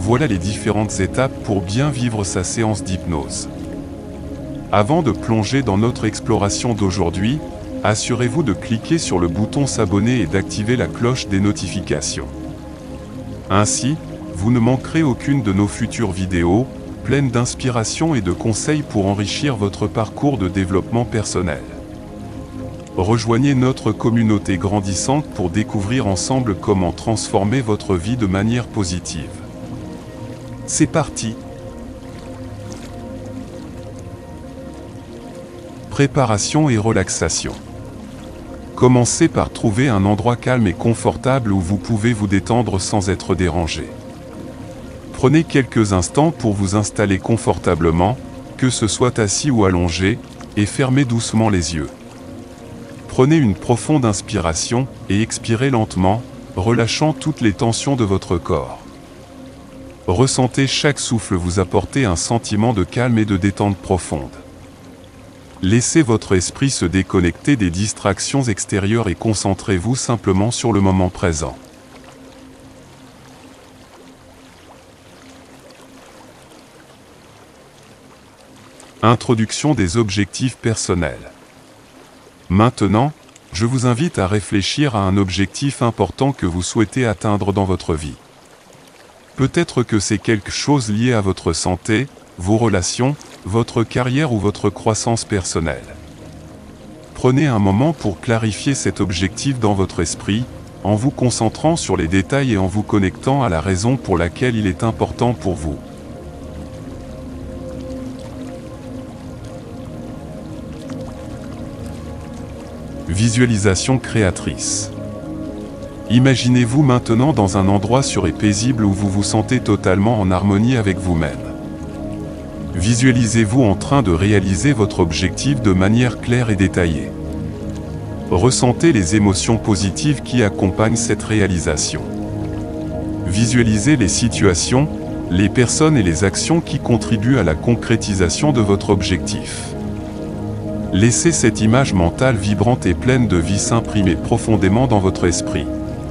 voilà les différentes étapes pour bien vivre sa séance d'hypnose. Avant de plonger dans notre exploration d'aujourd'hui, assurez-vous de cliquer sur le bouton s'abonner et d'activer la cloche des notifications. Ainsi, vous ne manquerez aucune de nos futures vidéos, pleines d'inspiration et de conseils pour enrichir votre parcours de développement personnel. Rejoignez notre communauté grandissante pour découvrir ensemble comment transformer votre vie de manière positive. C'est parti! Préparation et relaxation. Commencez par trouver un endroit calme et confortable où vous pouvez vous détendre sans être dérangé. Prenez quelques instants pour vous installer confortablement, que ce soit assis ou allongé, et fermez doucement les yeux. Prenez une profonde inspiration et expirez lentement, relâchant toutes les tensions de votre corps. Ressentez chaque souffle vous apporter un sentiment de calme et de détente profonde. Laissez votre esprit se déconnecter des distractions extérieures et concentrez-vous simplement sur le moment présent. Introduction des objectifs personnels. Maintenant, je vous invite à réfléchir à un objectif important que vous souhaitez atteindre dans votre vie. Peut-être que c'est quelque chose lié à votre santé, vos relations, votre carrière ou votre croissance personnelle. Prenez un moment pour clarifier cet objectif dans votre esprit, en vous concentrant sur les détails et en vous connectant à la raison pour laquelle il est important pour vous. Visualisation créatrice. Imaginez-vous maintenant dans un endroit sûr et paisible où vous vous sentez totalement en harmonie avec vous-même. Visualisez-vous en train de réaliser votre objectif de manière claire et détaillée. Ressentez les émotions positives qui accompagnent cette réalisation. Visualisez les situations, les personnes et les actions qui contribuent à la concrétisation de votre objectif. Laissez cette image mentale vibrante et pleine de vie s'imprimer profondément dans votre esprit.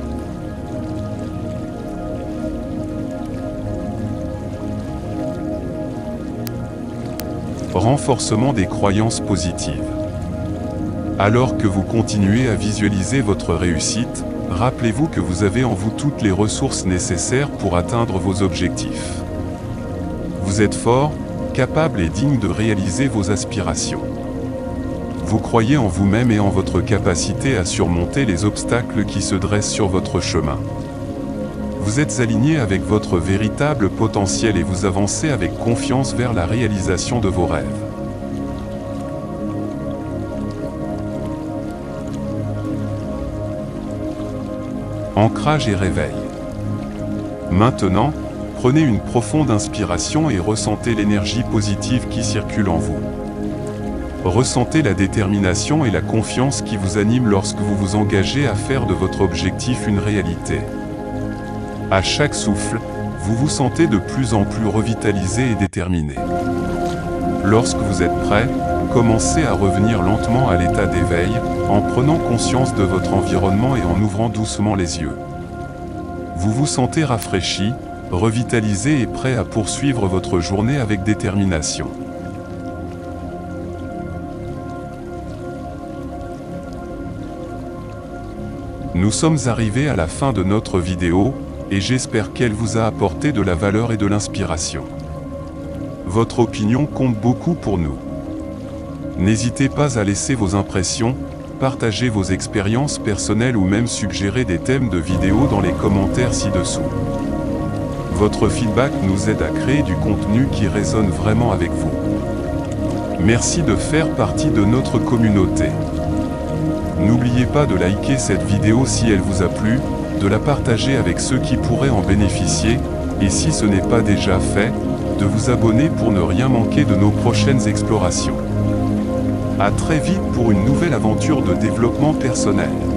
Renforcement des croyances positives. Alors que vous continuez à visualiser votre réussite, rappelez-vous que vous avez en vous toutes les ressources nécessaires pour atteindre vos objectifs. Vous êtes fort, capable et digne de réaliser vos aspirations. Vous croyez en vous-même et en votre capacité à surmonter les obstacles qui se dressent sur votre chemin. Vous êtes aligné avec votre véritable potentiel et vous avancez avec confiance vers la réalisation de vos rêves. Ancrage et réveil. Maintenant, prenez une profonde inspiration et ressentez l'énergie positive qui circule en vous. Ressentez la détermination et la confiance qui vous animent lorsque vous vous engagez à faire de votre objectif une réalité. À chaque souffle, vous vous sentez de plus en plus revitalisé et déterminé. Lorsque vous êtes prêt, commencez à revenir lentement à l'état d'éveil, en prenant conscience de votre environnement et en ouvrant doucement les yeux. Vous vous sentez rafraîchi, revitalisé et prêt à poursuivre votre journée avec détermination. Nous sommes arrivés à la fin de notre vidéo, et j'espère qu'elle vous a apporté de la valeur et de l'inspiration. Votre opinion compte beaucoup pour nous. N'hésitez pas à laisser vos impressions, partager vos expériences personnelles ou même suggérer des thèmes de vidéos dans les commentaires ci-dessous. Votre feedback nous aide à créer du contenu qui résonne vraiment avec vous. Merci de faire partie de notre communauté. N'oubliez pas de liker cette vidéo si elle vous a plu, de la partager avec ceux qui pourraient en bénéficier, et si ce n'est pas déjà fait, de vous abonner pour ne rien manquer de nos prochaines explorations. À très vite pour une nouvelle aventure de développement personnel.